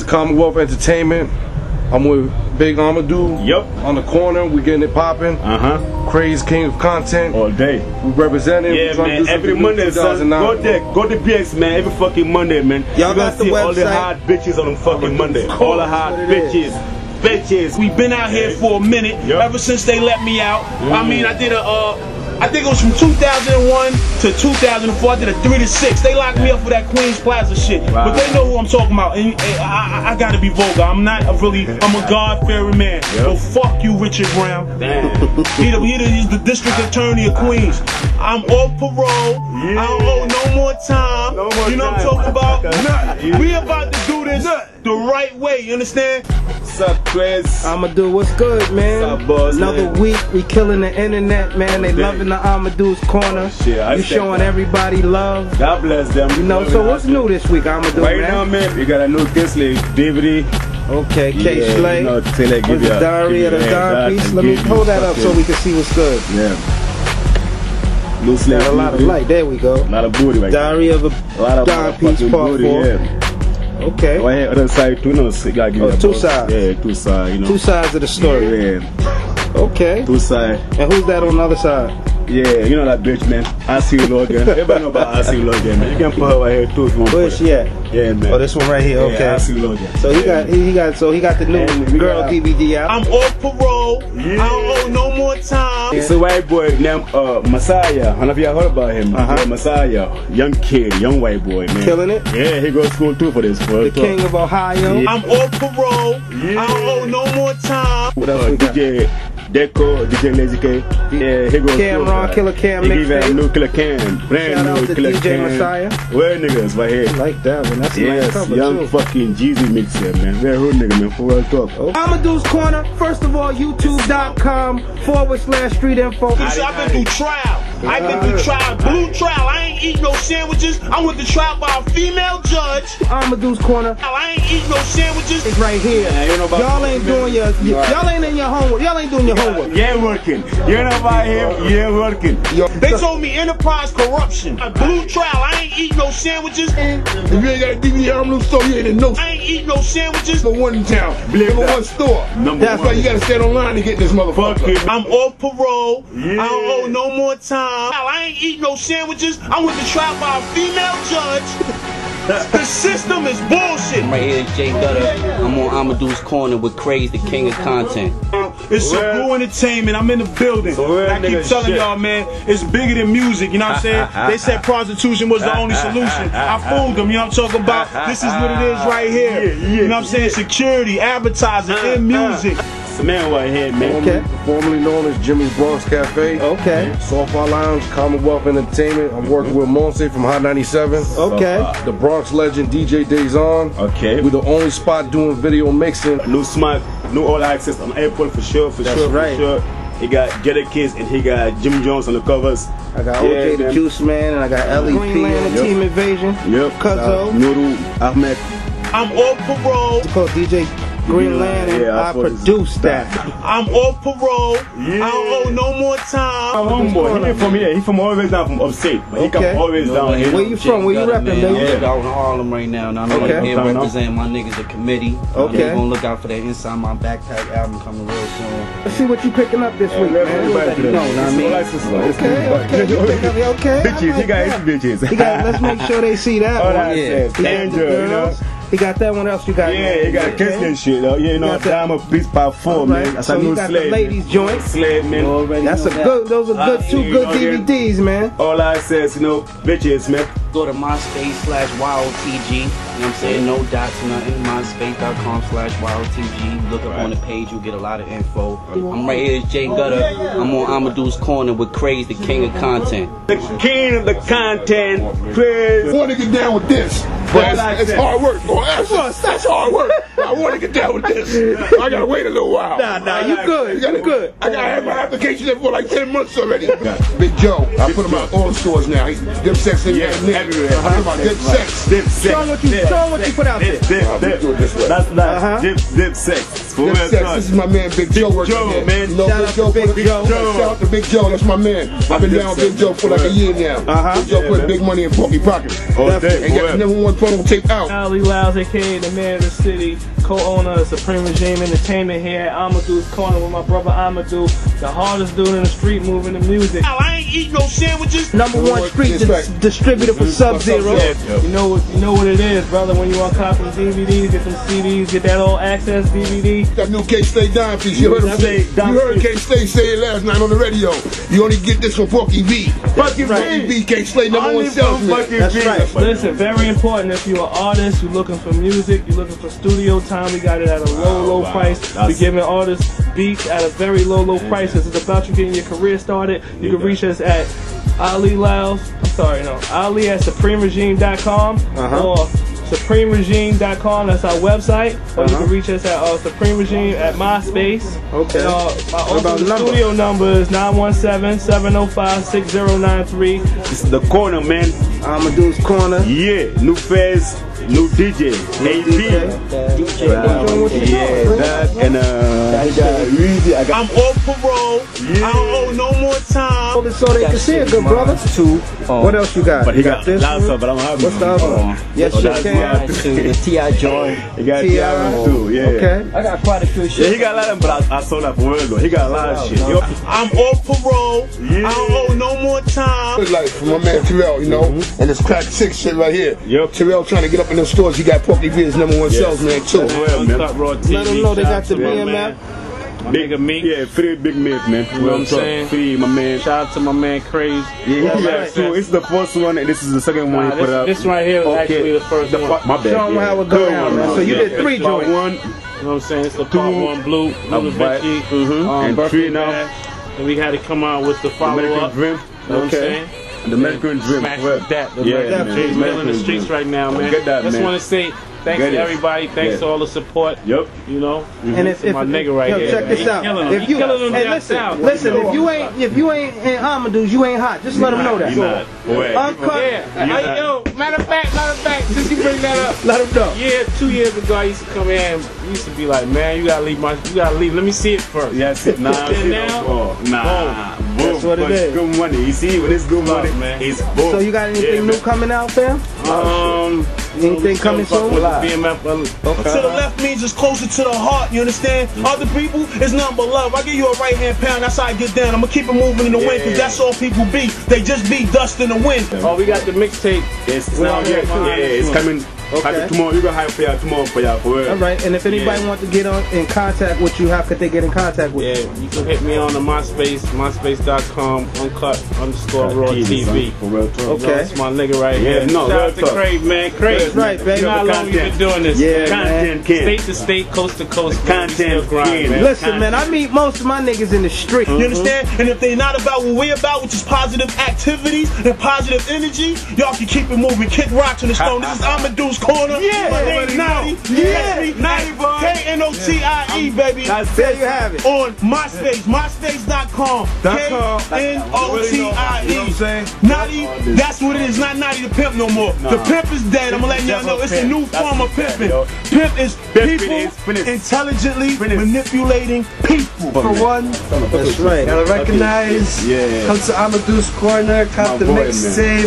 to Commonwealth Entertainment. I'm with Big Amadu. Yup. On the corner, we getting it popping. Craze King of Content. All day. We representing. Yeah, man. Every Monday, son. Go there. Go to PX, man. Every fucking Monday, man. Y'all got the website. All the hot bitches on them fucking Monday. All the hot bitches. Bitches. We've been out here for a minute. Ever since they let me out. I mean, I did I think it was from 2001 to 2004. I did a 3 to 6. They locked me up for that Queens Plaza shit. Wow. But they know who I'm talking about. And I gotta be vulgar. I'm not I'm a God-fearing man. But fuck you, Richard Brown. Damn. He's the district attorney of Queens. I'm off parole. I don't owe no more time. No more you know time. what I'm talking about? We about to do this the right way. You understand? What's up, Chris? Amadu, what's good, man? What's up, boss? Another week, we killing the internet, man. They loving the Amadu's corner. You showing everybody love. God bless them. You know, so what's new this week, Amadu, right now, man, we got a new Kinsley DVD. Okay, K Slay. You know, Taylor give you the diary of the Don piece. Let me hold that up so we can see what's good. Yeah. New Slay. Got a lot of light. There we go. A lot of booty right Diary of a Don piece, part 4. Yeah. Okay. Right here, other side too. No, you gotta give me two sides. Yeah, two sides. You know. Two sides of the story. Yeah. Okay. Two sides. And who's that on the other side? Yeah, you know that bitch, man. I see Logan. Everybody know about I see Logan, man. You can put her right here too if you want. Where's she at? Yeah, man. Oh, this one right here. Okay. Yeah, I see Logan. So he got the new girl DVD out. I'm off parole. I don't owe no more time. It's a white boy named Messiah. I don't know if y'all heard about him. Messiah, young kid, young white boy, man. Killing it. Yeah, he goes to school too for this. The king of Ohio. I'm off parole. I don't owe no more time. What else we got? DJ Deco, DJ Lazy K. Yeah, he goes Cameron, Killer Cam mixtape. He give a new Killer Cam, brand shout new out to Killer DJ Cam. Messiah. Where niggas right here? I like that one. That's a nice cover young too. Fucking Jeezy mix here, man. Very hood nigga, man. For real talk. Amadu's Corner. First of all, youtube.com/street info. I've been through trial. I've been through trial. Blue trial. I ain't eating no sandwiches. I went to trial by a female judge. Amadu's Corner. I ain't eating no sandwiches. It's right here. Y'all ain't doing y'all ain't in your homework. Y'all ain't doing your homework. You ain't working. You ain't about him. You ain't working. They told me enterprise corruption. A blue trial. I ain't eating no sandwiches. If you ain't got a DVD at the store, you ain't in no. I ain't eating no sandwiches. Number one in town. Number one store. That's why you gotta stand online to get this motherfucker. I'm off parole. I don't owe no more time. I ain't eating no sandwiches. I went to trial by a female judge. The system is bullshit. Right here is Jay Gutter. I'm on Amadu's Corner with Craze, the king of content. It's a Blue Entertainment. I'm in the building. I keep telling y'all, man, it's bigger than music. You know what I'm saying? They said prostitution was the only solution. I fooled them. You know what I'm talking about? This is what it is right here. You know what I'm saying? Security, advertising, and music. It's a man right here, man. Okay. Formerly known as Jimmy's Bronx Cafe. Okay. Softball Lounge, Commonwealth Entertainment. I'm working with Monse from Hot 97. Okay. The Bronx legend DJ Dazon. Okay. We're the only spot doing video mixing. New smart, new all access on airport for sure, for sure. He got Jetta Kids and he got Jim Jones on the covers. I got OJ the Juice Man and I got LEP and Team Invasion. Cuzzo. Nuru, Ahmed. I'm off parole. It's called DJ Greenland and I produced that. I'm off parole. I don't owe no more time. My homeboy, he from here. He from always down from upstate. But he come always down here. Where you from? Where you repping, man? I'm out in Harlem right now. And I'm here representing my niggas at committee. Okay. You're gonna look out for that Inside My Backpack album coming real soon. Let's see what you picking up this week, man. No, what I mean? Okay. Bitches, he got his bitches. Let's make sure they see that one. Danger, you know. He got that one else you got. Yeah, he got kids and shit, though. You know, Diamond Beast Part 4, man. That's so a new got slave. The ladies joint. Slave, man. That's a good, those are good, two good DVDs, man. All I says, you know, bitches, man. Go to MySpace/WildTG. You know what I'm saying? No dots, nothing. MySpace.com/WildTG. Look up on the page, you'll get a lot of info. I'm right here, it's Jay Gutter. I'm on Amadu's Corner with Craze, the king of content. The king of the content, Craze. I want to get down with this. But it's hard work. That's hard work. I want to get down with this. I gotta wait a little while. Nah, you good. You good. I gotta have my application in for like 10 months already. Big Joe, I put him out all the stores now. Dip Sex in everywhere. I'm about Dip Sex. Dip Sex. Show what you put out there. That's Dip Sex. Dip Sex. This is my man Big Joe working here. Man. You know Big Joe? Shout out to Big Joe. That's my man. I've been down with Big Joe for like a year now. Big Joe put big money in Porky Pocket. And got the #1 promo tape out. Ali Lyles, aka the man of the city, co-owner of Supreme Regime Entertainment here at Amadu's Corner with my brother Amadu, the hardest dude in the street moving the music. I ain't eat no sandwiches. #1 street distributor for Sub-Zero. You know what it is, brother. When you want to copy DVDs, get some CDs, get that all access DVD. That new K-Stay dime piece. You heard him say. You heard K-Stay say it last night on the radio. You only get this from Porky V. Porky V, K-Stay #1 salesman. That's right. Listen, very important. If you're an artist, you're looking for music, you're looking for studio time, we got it at a low price. We're giving artists beats at a very low price. This is about you getting your career started. You can reach us at Ali at supremeregime.com or supremeregime.com. That's our website. Or you can reach us at Supreme Regime at MySpace. Okay. And our studio number is 917-705-6093. This is the corner, man. Amadu's Corner. Yeah, new face, new DJ, AB. I'm off parole. I don't owe no more time. So they can see it, good brother. What else you got? But he got this lots one? of, but I don't have What's the other one? Yes, you can. The T.I. joint. He got T.I. too, yeah. Okay. I got quite a few shit. Yeah, he got a lot of them, but I sold that for real though. He got a lot of shit. Yo, I'm off parole. I don't owe no more time. It's like for my man Terrell, you know, and this crack 6 shit right here. Yep. Terrell trying to get up in them stores. He got Porky V as #1 salesman too. Let them know they got the BMF. Big me. Yeah, free Big Myth, man. You know what I'm saying? Free my man. Shout out to my man Craze. Yeah, so it's the first one and this is the second one he put up. This right here is actually the first one. My bad. Show them how it go down, man. So you did 3 joints. One, you know what I'm saying? It's the part 1 Blue Da Vinci, and 3 now. And we had to come out with the follow-up. Dream. You know what I'm saying? The American Dream. Smash with that. Yeah, Jay's in the streets right now, man. Get that, Just want to say thanks to everybody. Thanks to all the support. Yep. You know. And if my nigga right here. Check this out. If you listen, if you ain't in Amadu's, you ain't hot. Just let them know that. Uncut. Yeah. Yo, matter of fact, since you bring that up, let them know. Yeah, 2 years ago I used to come in. He used to be like, man, you gotta leave. Let me see it first. Yes, nah. That's what it is. Good money. You see, when it's good money, man. It's boom. So you got anything new coming out, fam? Anything coming soon? BMF. To the left means it's closer to the heart, you understand? Other people, it's nothing but love. I give you a right hand pound, that's how I get down. I'm gonna keep it moving in the wind, cause that's all people be. They just be dust in the wind. Oh, we got the mixtape. It's coming. Okay. Tomorrow, you gonna hype for y'all tomorrow for real. Alright, and if anybody wants to get in contact with you, how could they get in contact with you? You can hit me on the MySpace, myspace.com, uncutrawtv. For real talk. Okay. That's my nigga right here. No, shout out to Craig, man. Craig. That's right, baby. You know how long you been doing this? Yeah, content state to state, coast to coast. Content grind, man. Listen, man, I meet most of my niggas in the street. You understand? And if they not about what we're about, which is positive activities and positive energy, y'all can keep it moving. Kick rocks in the stone. This is Amadu's Corner. Yeah. Knotti. Knotti, baby. There you have it. On MySpace, myspace.com. Knotti. Knotti, that's what it is. Not Knotti the pimp no more. The pimp is dead. I'm gonna let y'all know it's a new form of pimping. Pimp is people intelligently manipulating people. For one, that's right. Gotta recognize. Come to Amadu's Corner, cop the mixtape,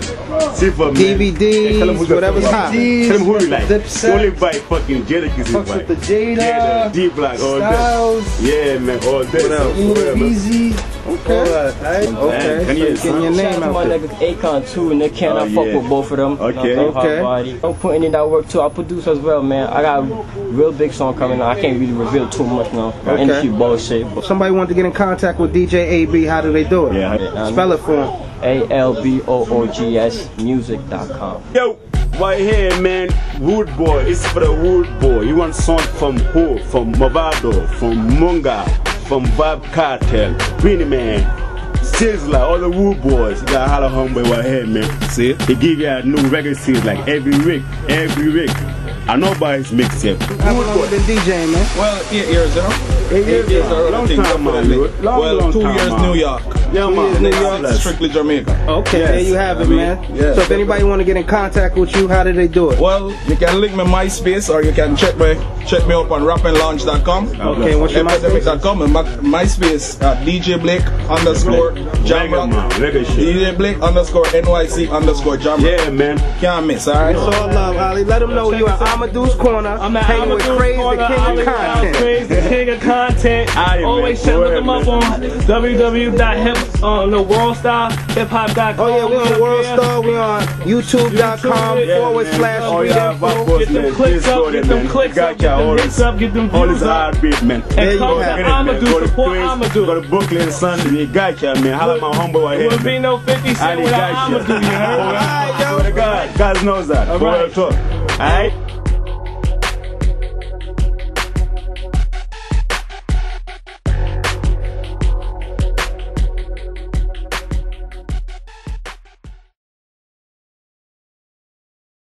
DVDs, whatever's hot. Tell him who you like. Dip Sex. Only buy fucking Jada kids. Fucks with the Jada, D-Block, all Styles. that. Yeah, man, all that. Easy. Okay. Okay. So getting your name out my there. niggas Akon too, and they cannot fuck with both of them. Okay. I'm putting in that work too. I produce as well, man. I got a real big song coming out. I can't really reveal too much now. Industry bullshit. If somebody wanted to get in contact with DJ AB, how do they do it? Spell it for them. ALBOOGS music.com. Yo, right here, man. Wood Boy. It's for the Wood Boy. You want song from who? From Movado, from Munga, from Vibe Cartel, Beanie Man, Sizzler, all the Wood Boys. You got Holla Homeboy right here, man. See? He give you a new record series like every week. I know by his mixtape. How long you been DJing, man? Well, 8 years, you know? 8 years. Long time, man. Well, 2 years man. New York. Yeah, man. New York, strictly Jamaica. Okay, there you have it, man. Yeah. So if anybody want to get in contact with you, how do they do it? Well, you can link me MySpace, or you can check me up on rappandlaunch.com. Okay, what's your MySpace.com and MySpace DJ Blake _ Jamrock. DJ Blake _ NYC _ Jamrock. Yeah, man. Can't miss, alright? It's all love, Ali. Let them know you at Amadu's Corner. I'm at hanging with Amadu's Craze, Corner. the king of content. Craze, the king of content. Always check them up on www.worldstarhiphop.com. Oh yeah, we on Worldstar. We on YouTube.com /street info. Get them clicks up, get them clicks up, get them hits up, get them views up. Man. And come to Amadu, support Amadu. Go to Brooklyn, son. You got ya, man. Holla my homeboy right here. It would be no 50 Cent without Amadu, you heard? God knows that. All right. Talk. All right.